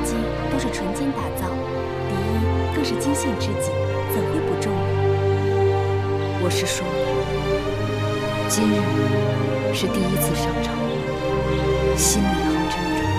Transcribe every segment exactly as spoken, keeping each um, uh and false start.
机都是纯金打造，第一更是金线织锦，怎会不重呢？ 我是说，今日是第一次上朝，心里好沉重。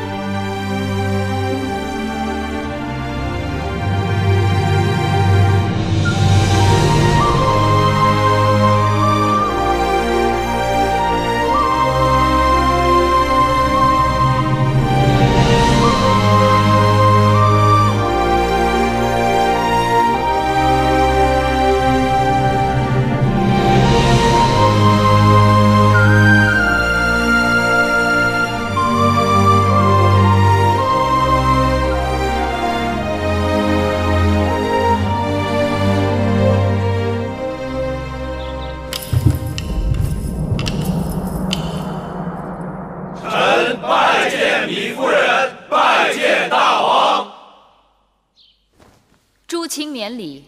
免礼。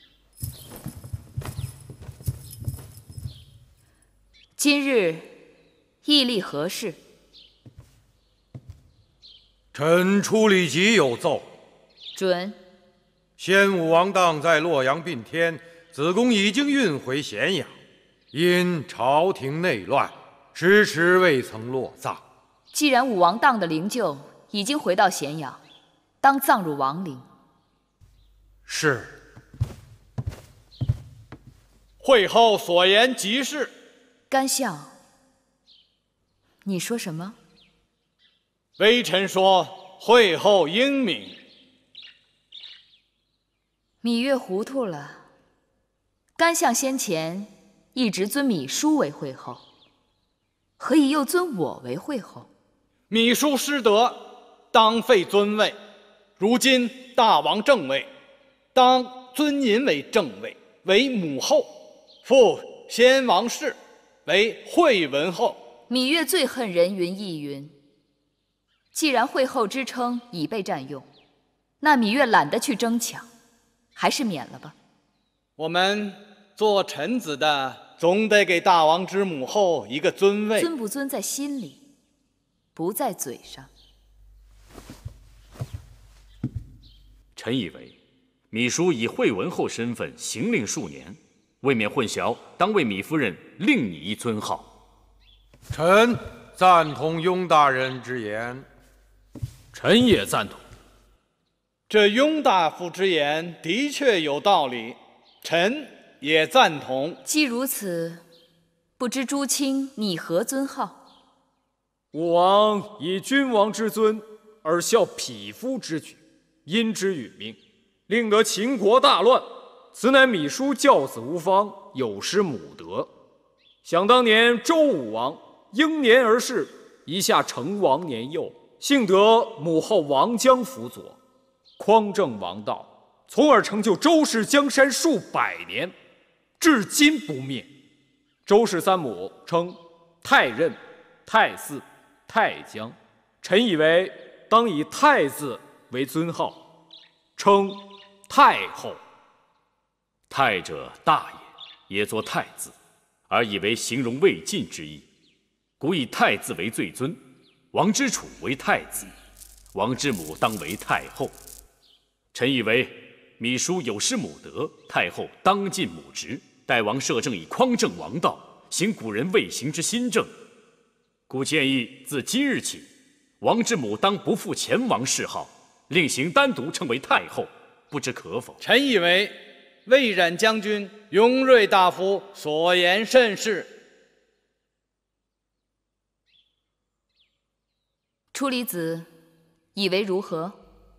今日议立何事？ 臣出礼急有奏。 准。 先武王当在洛阳并天，子宫已经运回咸阳，因朝廷内乱，迟迟未曾落葬。 既然武王当的灵柩已经回到咸阳，当葬入王陵。 是。 会后所言极是。 干相，你说什么？ 微臣说会后英明。 芈月糊涂了。干相先前一直尊芈姝为惠后，何以又尊我为惠后？ 芈姝失德，当废尊位。如今大王正位。 当尊您为正位，为母后，复先王氏为惠文后。 芈月最恨人云亦云。既然惠后之称已被占用，那芈月懒得去争抢，还是免了吧。 我们做臣子的，总得给大王之母后一个尊位。 尊不尊在心里，不在嘴上。 臣以为。 芈姝以惠文后身份行令数年，未免混淆，当为芈夫人另拟一尊号。 臣赞同雍大人之言。 臣也赞同。 这雍大夫之言的确有道理，臣也赞同。 既如此，不知诸卿拟何尊号？ 武王以君王之尊而效匹夫之举，因之殒命。 令得秦国大乱，此乃芈姝教子无方，有失母德。想当年周武王英年而逝，一下成王年幼，幸得母后王姜辅佐，匡正王道，从而成就周氏江山数百年，至今不灭。周氏三母称太任、太姒、太姜，臣以为当以太字为尊号，称。 太后， 太者大也，也作太字，而以为形容未尽之意。故以太字为最尊，王之储为太子，王之母当为太后。臣以为芈姝有失母德，太后当尽母职，待王摄政以匡正王道，行古人未行之新政。故建议自今日起，王之母当不负前王谥号，另行单独称为太后。 不知可否？ 臣以为魏冉将军、雍瑞大夫所言甚是。 初离子以为如何？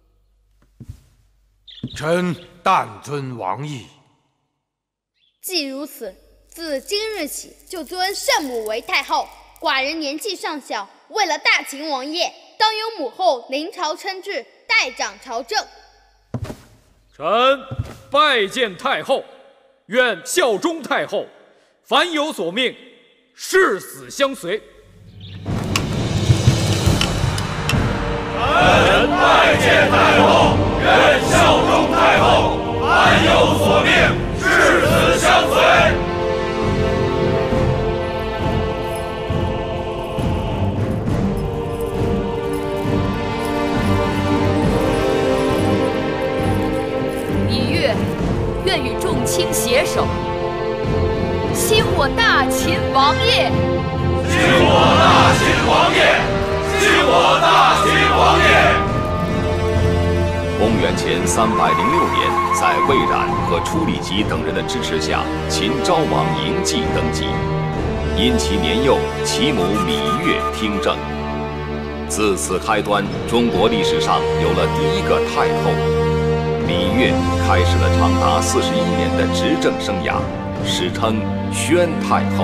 臣但遵王意。 既如此，自今日起就尊圣母为太后。寡人年纪尚小，为了大秦王业，当由母后临朝称制，代掌朝政。 臣拜见太后，愿效忠太后，凡有所命，誓死相随。 臣拜见太后，愿效忠太后，凡有所命，誓死相随。 臣携手，熄火大秦王业！ 熄火大秦王业！熄火大秦王业！ 公元前三百零六年，在魏冉和初里吉等人的支持下，秦昭王嬴稷登基。因其年幼，其母芈月听政。自此开端，中国历史上有了第一个太后。芈月开始了长达四十一年的执政生涯，史称宣太后。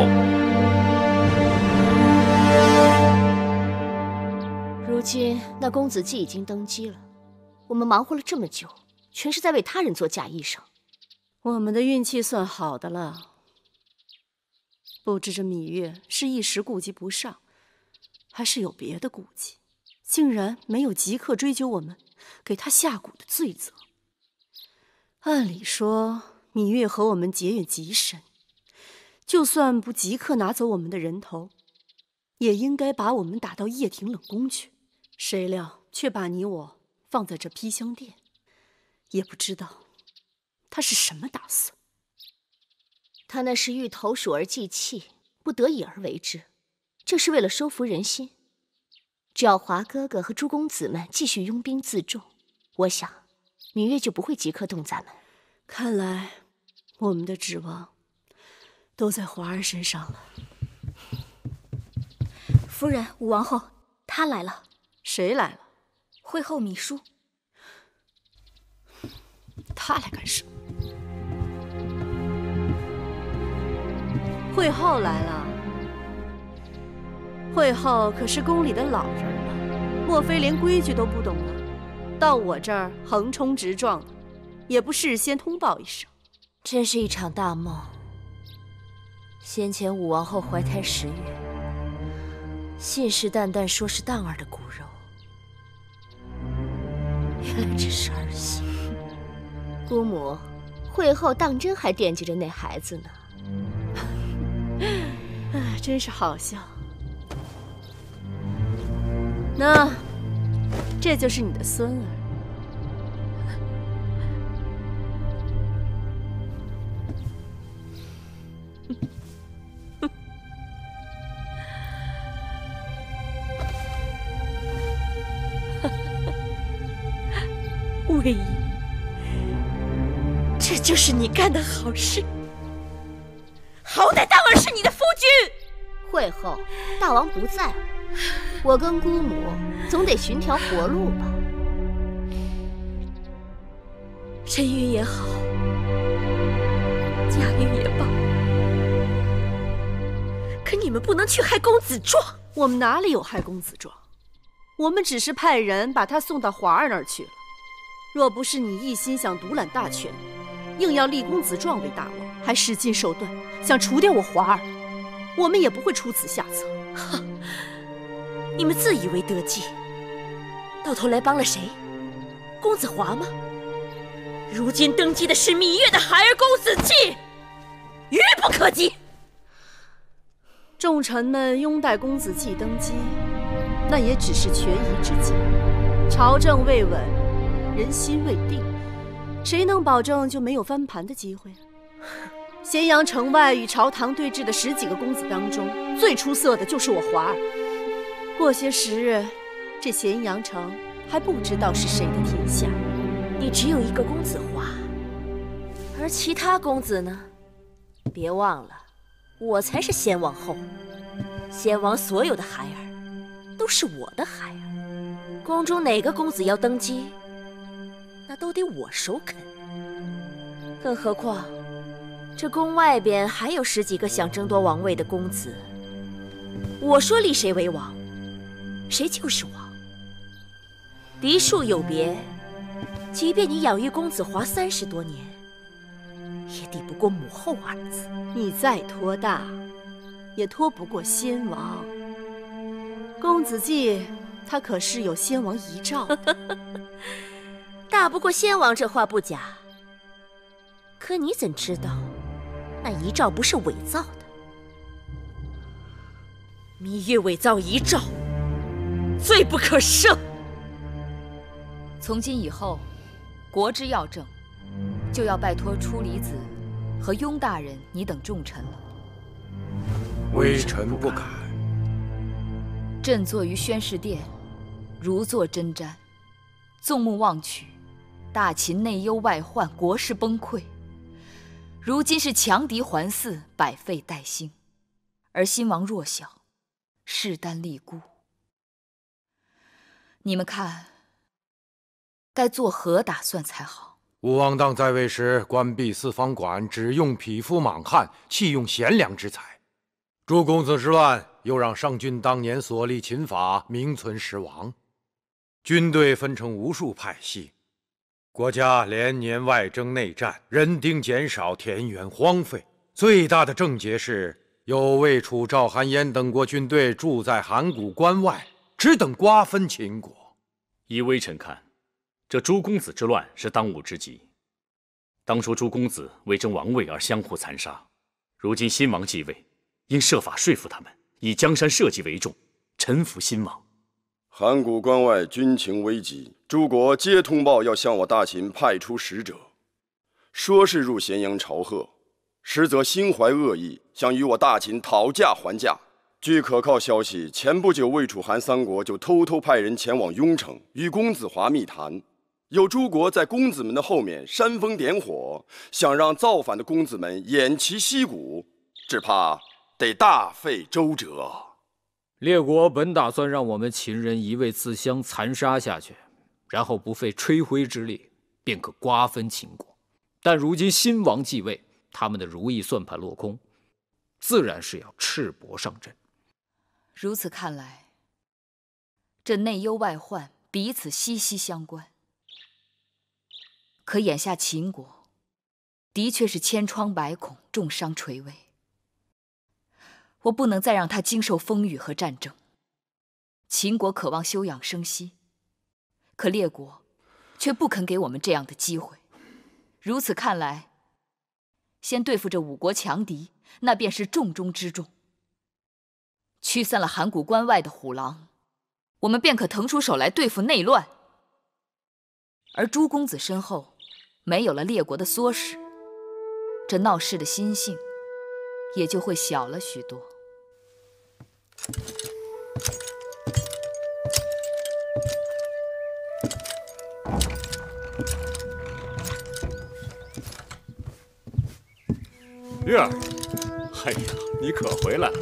如今那公子季已经登基了，我们忙活了这么久，全是在为他人做嫁衣裳。 我们的运气算好的了。不知这芈月是一时顾及不上，还是有别的顾忌，竟然没有即刻追究我们给他下蛊的罪责。按理说，芈月和我们结怨极深，就算不即刻拿走我们的人头，也应该把我们打到掖庭冷宫去。谁料却把你我放在这披香殿，也不知道他是什么打算。 他那是欲投鼠而忌器，不得已而为之，这是为了收服人心。只要华哥哥和诸公子们继续拥兵自重，我想芈月就不会即刻动咱们。 看来我们的指望都在华儿身上了。 夫人，武王后，她来了。 谁来了？ 会后芈姝。 她来干什么？会后来了。会后可是宫里的老人了，莫非连规矩都不懂了？到我这儿横冲直撞的，也不事先通报一声。 真是一场大梦。先前武王后怀胎十月，信誓旦旦说是荡儿的骨肉，原来只是儿戏。姑母，会后当真还惦记着那孩子呢。 哎，真是好笑。那这就是你的孙儿。 魏婴，这就是你干的好事。好歹当儿是你的夫君。会后，大王不在了，我跟姑母总得寻条活路吧。身孕也好，假孕也罢，可你们不能去害公子壮。 我们哪里有害公子壮？我们只是派人把他送到华儿那儿去了。若不是你一心想独揽大权，硬要立公子壮为大王，还使尽手段想除掉我华儿，我们也不会出此下策。 哼！你们自以为得计，到头来帮了谁？公子华吗？如今登基的是芈月的孩儿公子季，愚不可及。 众臣们拥戴公子季登基，那也只是权宜之计。朝政未稳，人心未定，谁能保证就没有翻盘的机会？咸阳城外与朝堂对峙的十几个公子当中，最出色的就是我华儿。过些时日，这咸阳城还不知道是谁的天下。 你只有一个公子华，而其他公子呢？别忘了，我才是先王后，先王所有的孩儿都是我的孩儿。宫中哪个公子要登基，那都得我首肯。更何况，这宫外边还有十几个想争夺王位的公子，我说立谁为王，谁就是王。嫡庶有别，即便你养育公子华三十多年，也抵不过母后二字。 你再托大，也托不过先王。公子季，他可是有先王遗诏的。 大不过先王这话不假，可你怎知道那遗诏不是伪造的？芈月伪造遗诏，罪不可赦。 从今以后，国之要政，就要拜托初离子和雍大人你等重臣了。 微臣不敢。 朕坐于宣誓殿，如坐针毡，纵目望去，大秦内忧外患，国势崩溃。如今是强敌环伺，百废待兴，而新王弱小，势单力孤。你们看，该作何打算才好？ 武王当在位时，关闭四方馆，只用匹夫莽汉，弃用贤良之才。诸公子之乱，又让上郡当年所立秦法名存实亡。军队分成无数派系，国家连年外征内战，人丁减少，田园荒废。最大的症结是，有魏、楚、赵、韩、燕等国军队驻在函谷关外，只等瓜分秦国。 依微臣看，这诸公子之乱是当务之急。当初诸公子为争王位而相互残杀，如今新王继位，应设法说服他们，以江山社稷为重，臣服新王。 函谷关外军情危急，诸国皆通报要向我大秦派出使者，说是入咸阳朝贺，实则心怀恶意，想与我大秦讨价还价。据可靠消息，前不久魏、楚、韩三国就偷偷派人前往雍城，与公子华密谈。有诸国在公子们的后面煽风点火，想让造反的公子们偃旗息鼓，只怕得大费周折。 列国本打算让我们秦人一味自相残杀下去，然后不费吹灰之力便可瓜分秦国。但如今新王继位，他们的如意算盘落空，自然是要赤膊上阵。 如此看来，这内忧外患彼此息息相关。可眼下秦国的确是千疮百孔，重伤垂危。我不能再让他经受风雨和战争。秦国渴望休养生息，可列国却不肯给我们这样的机会。如此看来，先对付这五国强敌，那便是重中之重。驱散了函谷关外的虎狼，我们便可腾出手来对付内乱。而诸公子身后没有了列国的唆使，这闹事的心性也就会小了许多。 月儿，哎呀，你可回来了！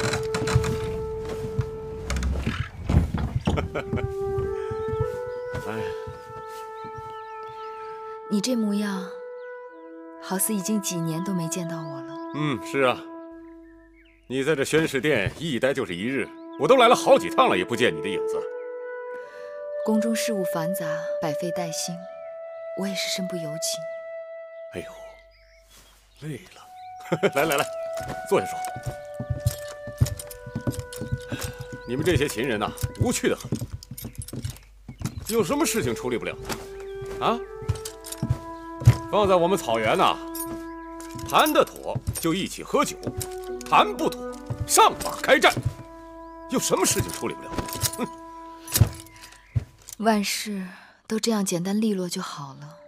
哎呀， 你这模样，好似已经几年都没见到我了。 嗯，是啊。你在这宣誓殿一待就是一日，我都来了好几趟了，也不见你的影子。 宫中事务繁杂，百废待兴，我也是身不由己。 哎呦，累了。来来来，坐下说。你们这些秦人呐、啊，无趣的很。有什么事情处理不了的？啊？放在我们草原呐、啊，谈得妥就一起喝酒，谈不妥上马开战。有什么事情处理不了？哼！ 万事都这样简单利落就好了。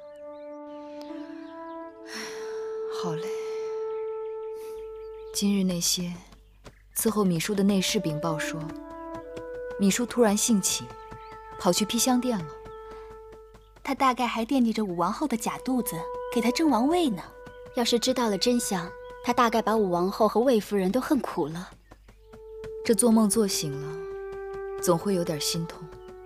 好累。今日那些伺候米叔的内侍禀报说，米叔突然兴起，跑去披香殿了。 他大概还惦记着武王后的假肚子，给他争王位呢。要是知道了真相，他大概把武王后和魏夫人都恨苦了。 这做梦做醒了，总会有点心痛。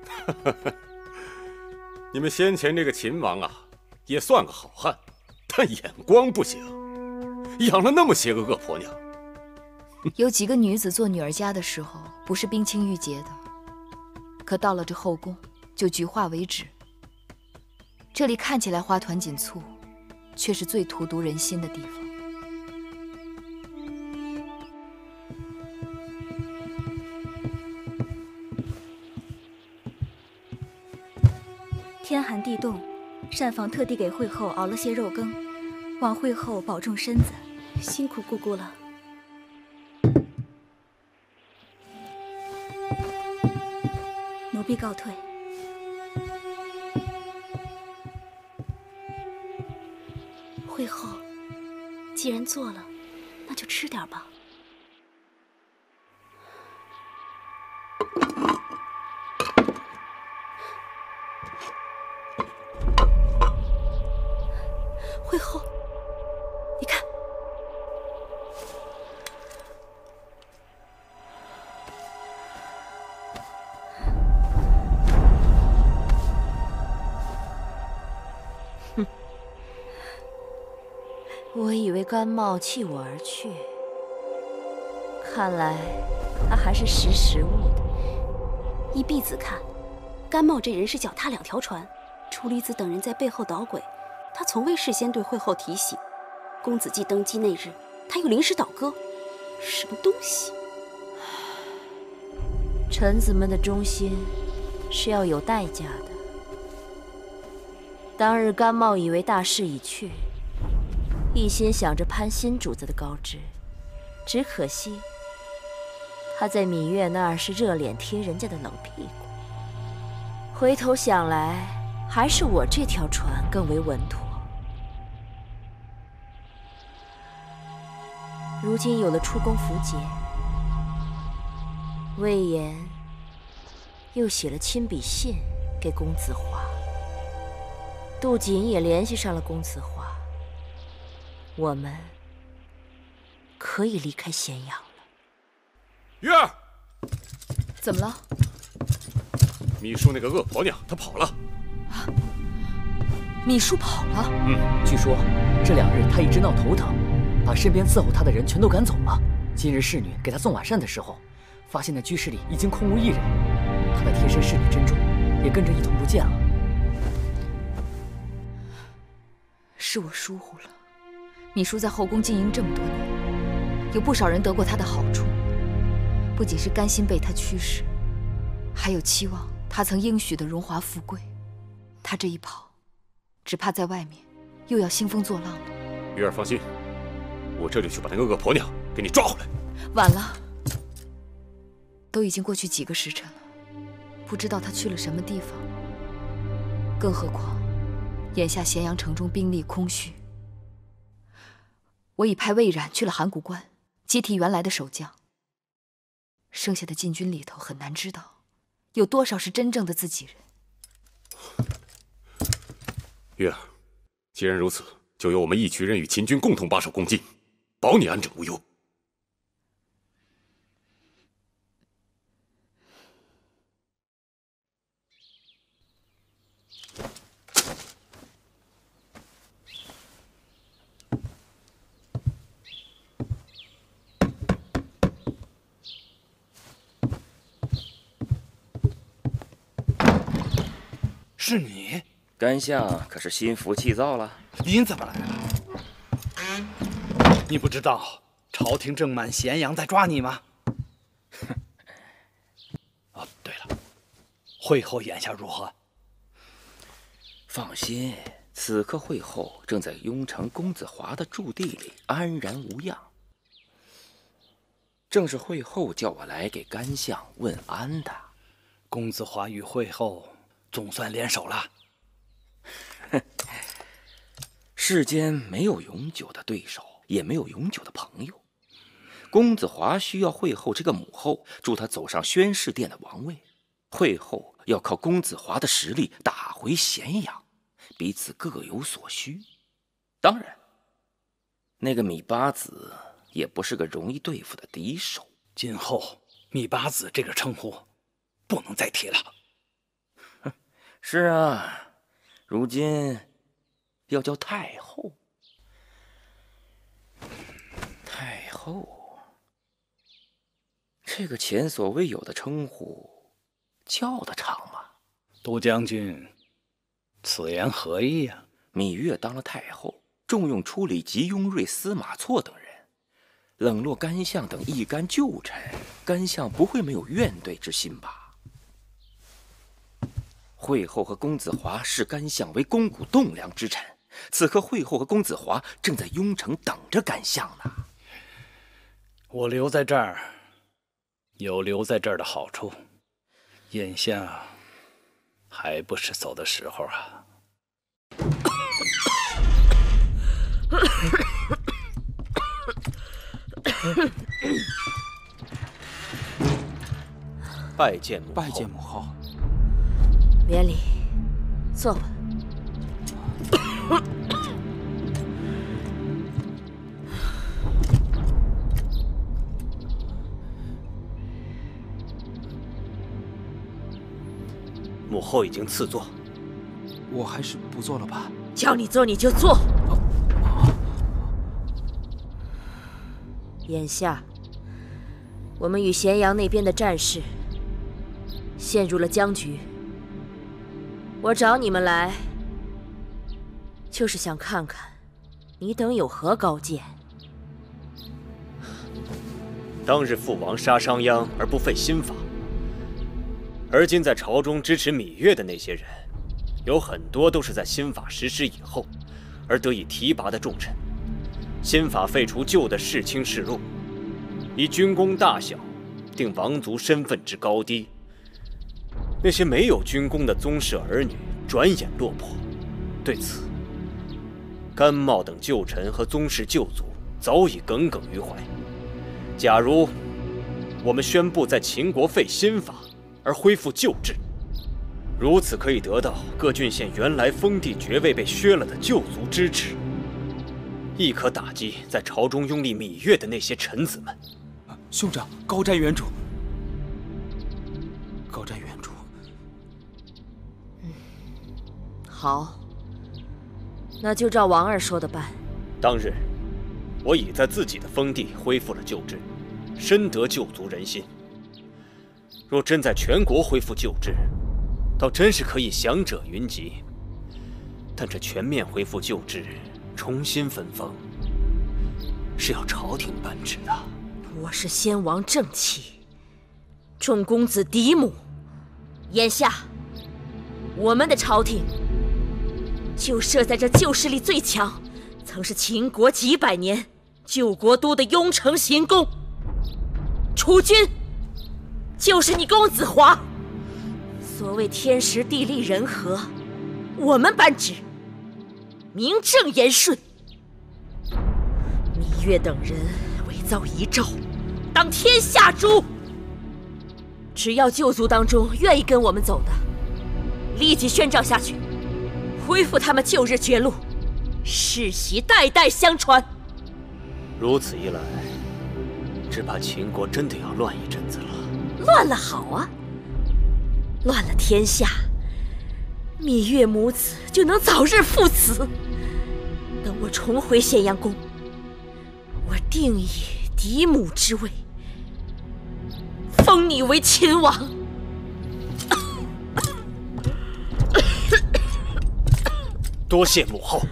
你们先前这个秦王啊，也算个好汉，但眼光不行，养了那么些个恶婆娘。 有几个女子做女儿家的时候，不是冰清玉洁的，可到了这后宫，就菊花为止。这里看起来花团锦簇，却是最荼毒人心的地方。 天寒地冻，膳房特地给惠后熬了些肉羹，望惠后保重身子，辛苦姑姑了。奴婢告退。惠后， 既然做了，那就吃点吧。会后，你看， 哼，我以为甘茂弃我而去，看来他还是识时务的。 依婢子看，甘茂这人是脚踏两条船，楚离子等人在背后捣鬼。 他从未事先对会后提醒，公子季登基那日，他又临时倒戈，什么东西？ 臣子们的忠心是要有代价的。当日甘茂以为大势已去，一心想着攀新主子的高枝，只可惜他在芈月那儿是热脸贴人家的冷屁股。回头想来，还是我这条船更为稳妥。 如今有了出宫符节，魏延又写了亲笔信给公子华，杜锦也联系上了公子华，我们可以离开咸阳了。 月儿， 怎么了？ 秘书那个恶婆娘，她跑了。 啊，秘书跑了？ 嗯，据说这两日她一直闹头疼。 把身边伺候她的人全都赶走了。今日侍女给她送晚膳的时候，发现那居室里已经空无一人，她的贴身侍女珍珠也跟着一同不见了。 是我疏忽了。秘书在后宫经营这么多年，有不少人得过她的好处，不仅是甘心被她驱使，还有期望她曾应许的荣华富贵。她这一跑，只怕在外面又要兴风作浪了。 月儿放心。 我这就去把那个恶婆娘给你抓回来。 晚了，都已经过去几个时辰了，不知道她去了什么地方。更何况，眼下咸阳城中兵力空虚，我已派魏冉去了函谷关，接替原来的守将。剩下的禁军里头，很难知道有多少是真正的自己人。 月儿，既然如此，就由我们一群人与秦军共同把守攻进。 保你安枕无忧。 是你， 甘相可是心浮气躁了？ 您怎么来了？ 你不知道朝廷正满咸阳在抓你吗？哦，对了，会后眼下如何？ 放心，此刻会后正在雍城公子华的驻地里安然无恙。正是会后叫我来给甘相问安的。 公子华与会后总算联手了。 世间没有永久的对手。 也没有永久的朋友。公子华需要会后这个母后助他走上宣誓殿的王位，会后要靠公子华的实力打回咸阳，彼此各有所需。当然，那个米八子也不是个容易对付的敌手。 今后米八子这个称呼不能再提了。 是啊，如今要叫太后。 太后，这个前所未有的称呼，叫得长吗？ 都将军，此言何意呀？ 芈月当了太后，重用处理吉雍瑞、司马错等人，冷落甘相等一干旧臣，甘相不会没有怨怼之心吧？会后和公子华视甘相为肱骨栋梁之臣，此刻会后和公子华正在雍城等着甘相呢。 我留在这儿，有留在这儿的好处。眼下还不是走的时候啊！ 拜见母后。 拜见母后。 免礼，坐吧。 母后已经赐座， 我还是不做了吧。 叫你做你就做。眼下，我们与咸阳那边的战事陷入了僵局。我找你们来，就是想看看你等有何高见。 当日父王杀商鞅而不废新法，而今在朝中支持芈月的那些人，有很多都是在新法实施以后而得以提拔的重臣。新法废除旧的世卿世禄，以军功大小定王族身份之高低。那些没有军功的宗室儿女转眼落魄，对此，甘茂等旧臣和宗室旧族早已耿耿于怀。假如我们宣布在秦国废新法，而恢复旧制，如此可以得到各郡县原来封地爵位被削了的旧族支持，亦可打击在朝中拥立芈月的那些臣子们。 兄长，高瞻远瞩，高瞻远瞩。 嗯，好，那就照王二说的办。 当日，我已在自己的封地恢复了旧制，深得旧族人心。若真在全国恢复旧制，倒真是可以享者云集。但这全面恢复旧制，重新分封，是要朝廷颁旨的。 我是先王正妻，众公子嫡母。眼下，我们的朝廷就设在这旧势力最强，曾是秦国几百年救国都的雍城行宫。储君就是你公子华。所谓天时地利人和，我们颁旨，名正言顺。芈月等人伪造遗诏，当天下诛。只要旧族当中愿意跟我们走的，立即宣召下去，恢复他们旧日爵禄，世袭代代相传。 如此一来，只怕秦国真的要乱一阵子了。 乱了好啊，乱了天下，芈月母子就能早日父慈。等我重回咸阳宫，我定以嫡母之位封你为秦王。 多谢母后。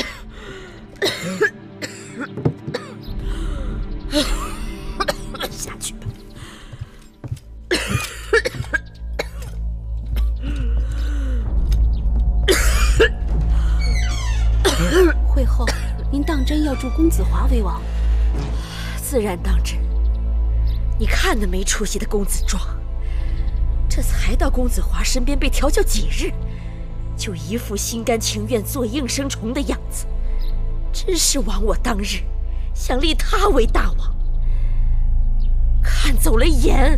下去吧。 会后，您当真要助公子华为王？ 自然当真。你看那没出息的公子壮，这才到公子华身边被调教几日，就一副心甘情愿做应声虫的样子，真是枉我当日想立他为大王，看走了眼。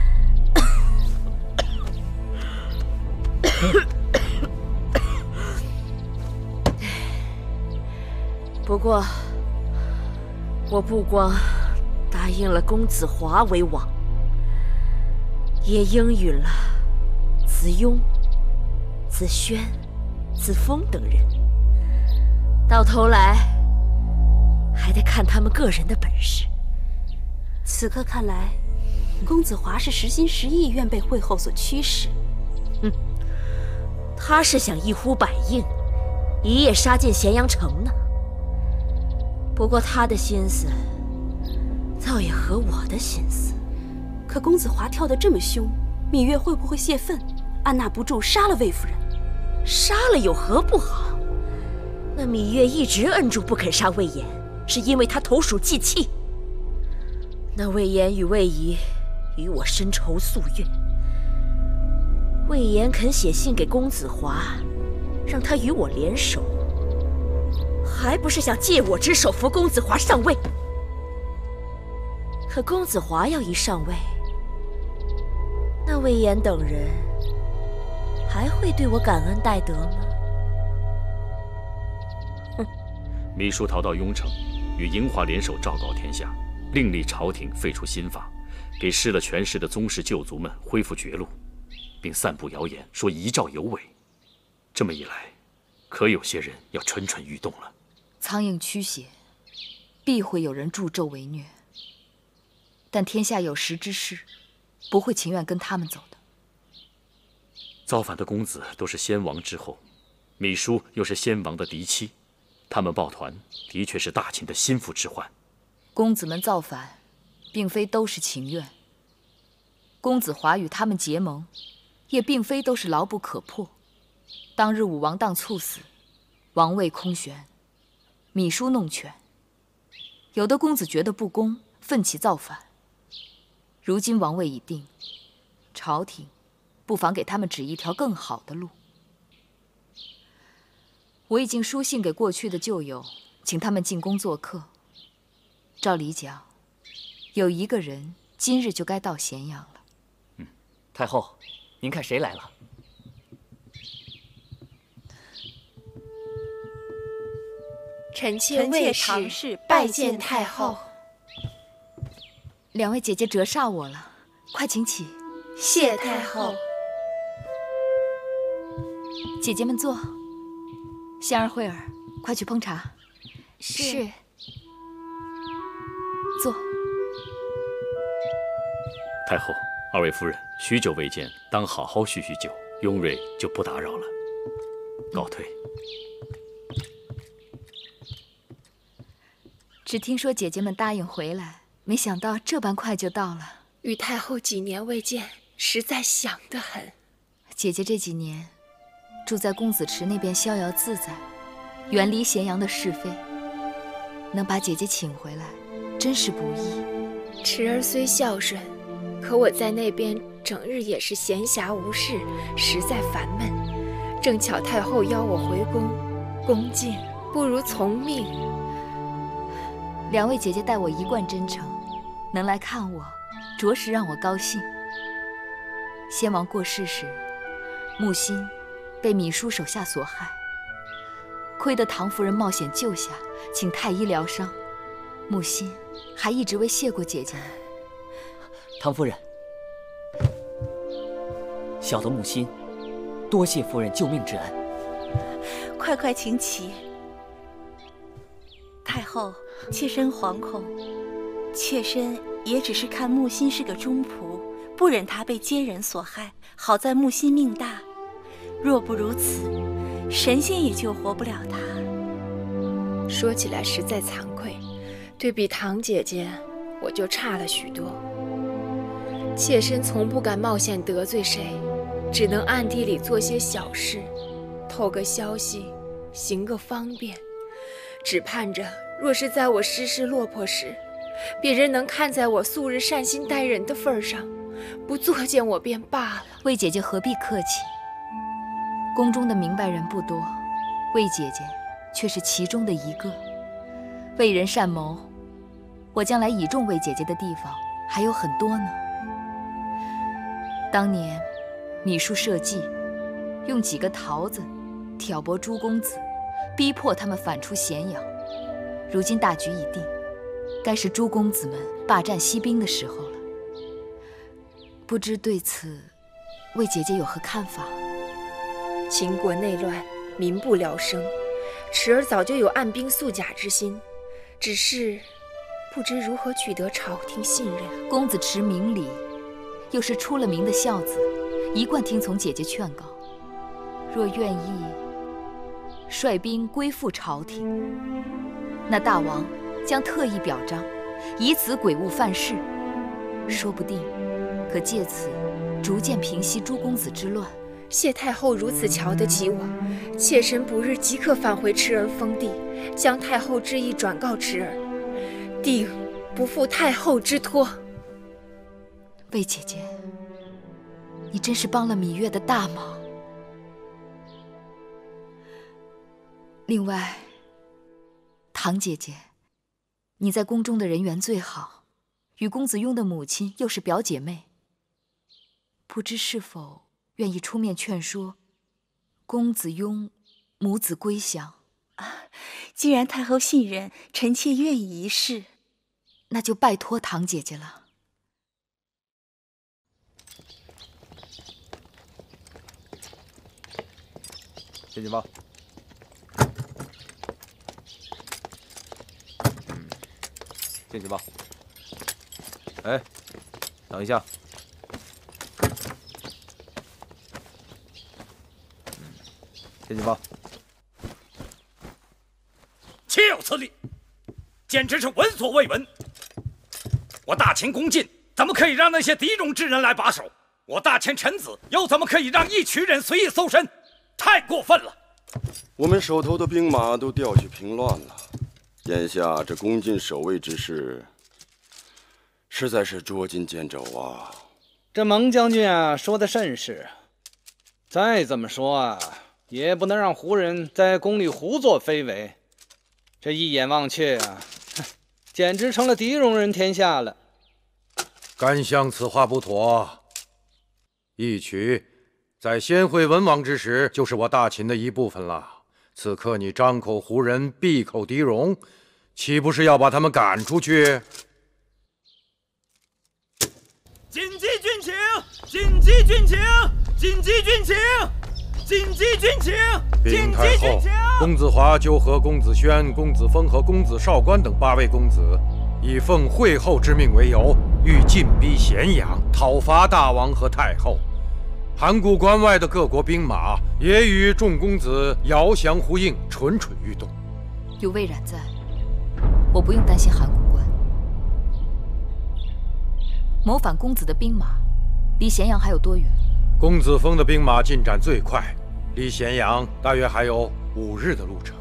不过，我不光答应了公子华为王，也应允了子雍、子轩、子峰等人。到头来，还得看他们个人的本事。 此刻看来，公子华是实心实意愿被会后所驱使。 嗯，他是想一呼百应，一夜杀进咸阳城呢。不过他的心思倒也合我的心思。 可公子华跳得这么凶，芈月会不会泄愤，按捺不住杀了魏夫人？ 杀了有何不好？那芈月一直摁住不肯杀魏延，是因为他投鼠忌器。那魏延与魏仪与我深仇夙怨，魏延肯写信给公子华，让他与我联手，还不是想借我之手扶公子华上位？ 可公子华要一上位，那魏延等人还会对我感恩戴德吗？哼！ 秘书逃到雍城，与营华联手昭告天下，另立朝廷废除新法，给失了权势的宗室旧族们恢复爵禄，并散布谣言说遗诏有违。这么一来，可有些人要蠢蠢欲动了。 苍蝇驱邪，必会有人助纣为虐。但天下有识之士，不会情愿跟他们走的。 造反的公子都是先王之后，秘书又是先王的嫡妻，他们抱团，的确是大秦的心腹之患。 公子们造反，并非都是情愿。公子华与他们结盟，也并非都是牢不可破。当日武王当猝死，王位空悬，芈姝弄权。有的公子觉得不公，奋起造反。如今王位已定，朝廷不妨给他们指一条更好的路。我已经书信给过去的旧友，请他们进宫做客。照理讲，有一个人今日就该到咸阳了。 嗯，太后，您看谁来了？ 臣妾魏氏拜见太后。 两位姐姐折煞我了，快请起。 谢太后。 姐姐们坐。香儿、慧儿，快去烹茶。 是。 坐。 太后，二位夫人，许久未见，当好好叙叙旧。雍瑞就不打扰了，告退。 只听说姐姐们答应回来，没想到这般快就到了。 与太后几年未见，实在想得很。 姐姐这几年住在公子池那边逍遥自在，远离咸阳的是非，能把姐姐请回来，真是不易。 池儿虽孝顺，可我在那边整日也是闲暇无事，实在烦闷。正巧太后邀我回宫，恭敬不如从命。 两位姐姐待我一贯真诚，能来看我，着实让我高兴。先王过世时，木心被芈姝手下所害，亏得唐夫人冒险救下，请太医疗伤。木心还一直未谢过姐姐呢。 唐夫人，小的木心，多谢夫人救命之恩。 快快请起。太后，妾身惶恐，妾身也只是看木心是个忠仆，不忍他被奸人所害。好在木心命大，若不如此，神仙也救活不了他。 说起来实在惭愧，对比唐姐姐，我就差了许多。妾身从不敢冒险得罪谁，只能暗地里做些小事，透个消息，行个方便，只盼着若是在我失势落魄时，别人能看在我素日善心待人的份上，不作践我便罢了。 魏姐姐何必客气？宫中的明白人不多，魏姐姐却是其中的一个。为人善谋，我将来倚重魏姐姐的地方还有很多呢。当年芈姝设计，用几个桃子挑拨诸公子，逼迫他们反出咸阳。如今大局已定，该是诸公子们霸占西滨的时候了。不知对此，魏姐姐有何看法？ 秦国内乱，民不聊生，池儿早就有按兵肃甲之心，只是不知如何取得朝廷信任。 公子池明理，又是出了名的孝子，一贯听从姐姐劝告。若愿意率兵归附朝廷，那大王将特意表彰，以此鬼物犯事，说不定可借此逐渐平息诸公子之乱。 谢太后如此瞧得起我，妾身不日即刻返回池儿封地，将太后之意转告池儿，定不负太后之托。 魏姐姐，你真是帮了芈月的大忙。另外，唐姐姐，你在宫中的人缘最好， 与公子雍的母亲又是表姐妹，不知是否愿意出面劝说公子雍母子归降？ 啊，既然太后信任，臣妾愿意一试。 那就拜托堂姐姐了。 进去吧。嗯，进去吧。哎，等一下。嗯，进去吧。 岂有此理！简直是闻所未闻。我大秦恭晋，怎么可以让那些敌戎之人来把守？我大秦臣子又怎么可以让一群人随意搜身？太过分了！ 我们手头的兵马都调去平乱了，眼下这攻进守卫之事，实在是捉襟见肘啊！ 这蒙将军啊，说的甚是。再怎么说啊，也不能让胡人在宫里胡作非为。这一眼望去啊，简直成了狄戎人天下了。 甘相此话不妥。义渠在先会文王之时，就是我大秦的一部分了。此刻你张口胡人，闭口狄戎，岂不是要把他们赶出去？ 紧急军情！紧急军情！紧急军情！紧急军情！ 禀太后，公子华就和公子轩、公子峰和公子少官等八位公子，以奉会后之命为由，欲进逼咸阳，讨伐大王和太后。函谷关外的各国兵马也与众公子遥降呼应，蠢蠢欲动。 有魏冉在，我不用担心函谷关。谋反公子的兵马离咸阳还有多远？ 公子峰的兵马进展最快，离咸阳大约还有五日的路程。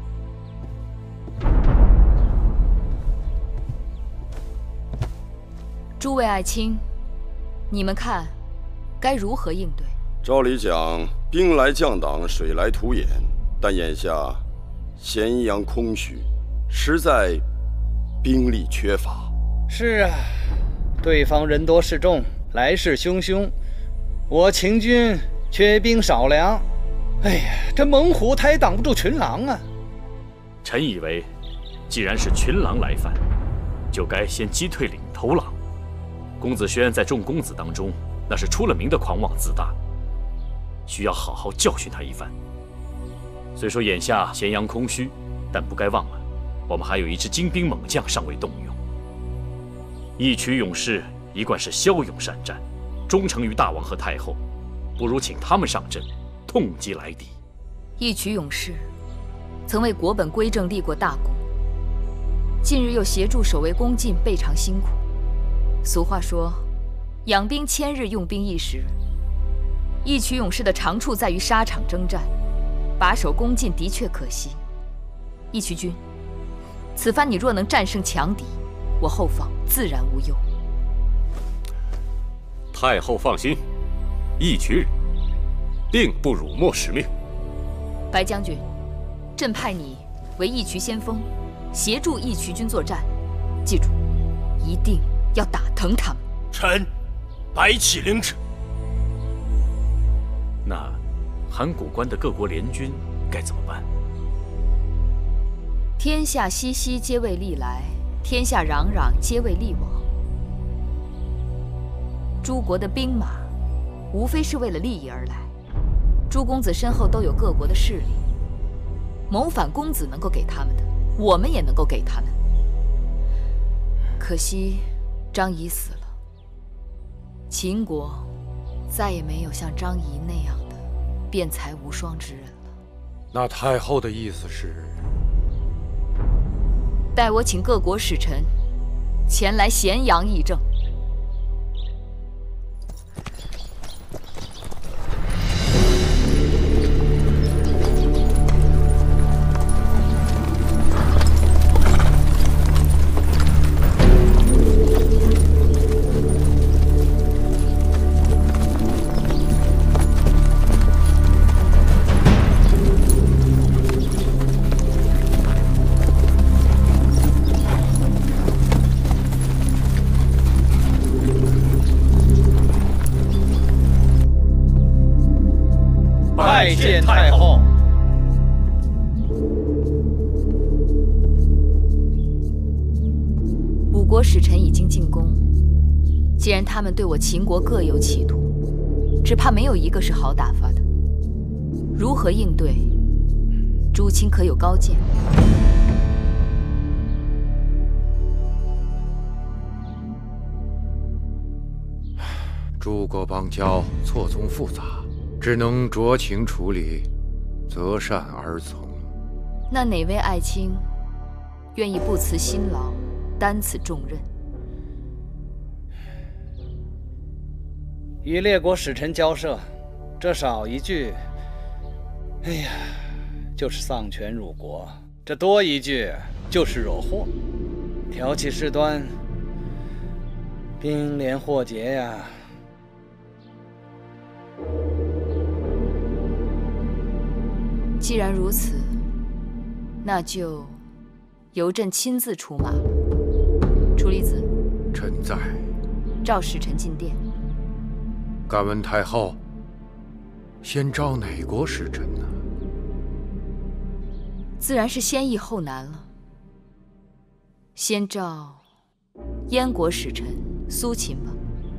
诸位爱卿，你们看该如何应对？ 照理讲，兵来将挡，水来土掩，但眼下咸阳空虚，实在兵力缺乏。 是啊，对方人多势众，来势汹汹，我秦军缺兵少粮。哎呀，这猛虎它也挡不住群狼啊！ 臣以为，既然是群狼来犯，就该先击退领头狼。公子轩在众公子当中，那是出了名的狂妄自大，需要好好教训他一番。虽说眼下咸阳空虚，但不该忘了，我们还有一支精兵猛将尚未动用。义渠勇士一贯是骁勇善战，忠诚于大王和太后，不如请他们上阵，痛击来敌。 义渠勇士曾为国本归正立过大功，近日又协助守卫攻晋，备尝辛苦。俗话说，养兵千日，用兵一时。义渠勇士的长处在于沙场征战，把守攻晋的确可惜。义渠君，此番你若能战胜强敌，我后方自然无忧。 太后放心，义渠人定不辱没使命。 白将军，朕派你为义渠先锋，协助义渠军作战。记住，一定要打疼他们。 臣白起领旨。 那函谷关的各国联军该怎么办？ 天下熙熙，皆为利来；天下攘攘，皆为利往。诸国的兵马，无非是为了利益而来。诸公子身后都有各国的势力，谋反公子能够给他们的，我们也能够给他们。可惜张仪死了，秦国再也没有像张仪那样的辩才无双之人了。 那太后的意思是？ 待我请各国使臣前来咸阳议政。 见太后。 五国使臣已经进宫，既然他们对我秦国各有企图，只怕没有一个是好打发的。如何应对？诸卿可有高见？ 诸国邦交错综复杂，只能酌情处理，择善而从。 那哪位爱卿愿意不辞辛劳，担此重任？ 与列国使臣交涉，这少一句，哎呀，就是丧权辱国；这多一句，就是惹祸，挑起事端，兵连祸结呀。 既然如此，那就由朕亲自出马了。楚离子， 臣在。 召使臣进殿。 敢问太后，先召哪国使臣呢？ 自然是先易后难了。先召燕国使臣苏秦吧。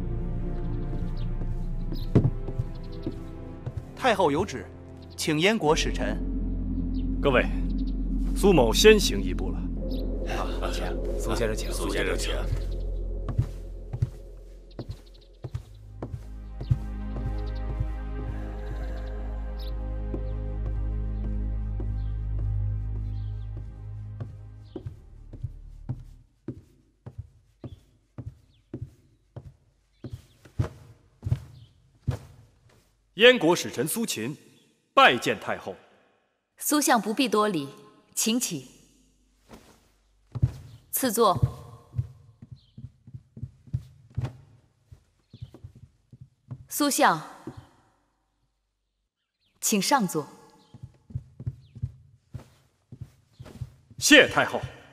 太后有旨，请燕国使臣。 各位，苏某先行一步了。 好，请苏先生请。 苏先生请。 燕国使臣苏秦拜见太后。 苏相不必多礼，请起。赐座。苏相，请上座。 谢太后。